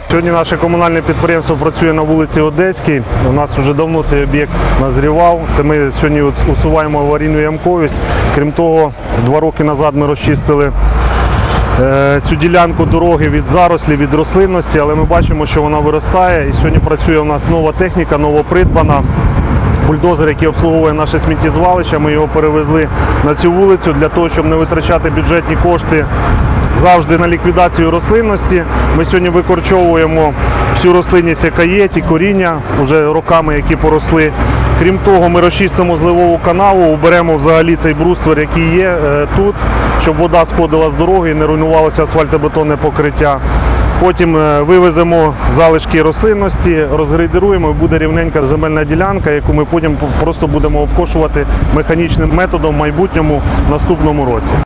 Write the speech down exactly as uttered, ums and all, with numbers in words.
Сьогодні наше комунальне підприємство працює на вулиці Одеській. У нас вже давно цей об'єкт назрівав. Це ми сьогодні усуваємо аварійну ямковість. Крім того, два роки назад ми розчистили цю ділянку дороги від зарослі, від рослинності, але ми бачимо, що вона виростає. І сьогодні працює у нас нова техніка, новопридбана. Бульдозер, який обслуговує наше сміттєзвалище, ми його перевезли на цю вулицю для того, щоб не витрачати бюджетні кошти завжди на ліквідацію рослинності. Ми сьогодні викорчовуємо всю рослинність, яка є, ті коріння, вже роками, які поросли. Крім того, ми розчистимо зливову канаву, уберемо взагалі цей бруствер, який є тут, щоб вода сходила з дороги і не руйнувалося асфальтобетонне покриття. Потім вивеземо залишки рослинності, розгрейдеруємо, і буде рівненька земельна ділянка, яку ми потім просто будемо обкошувати механічним методом в майбутньому, в наступному році.